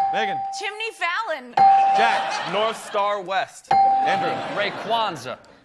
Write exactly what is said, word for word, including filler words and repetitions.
Megan. Chimney Fallon. Jack. North Star West. Andrew. Ray Kwanzaa.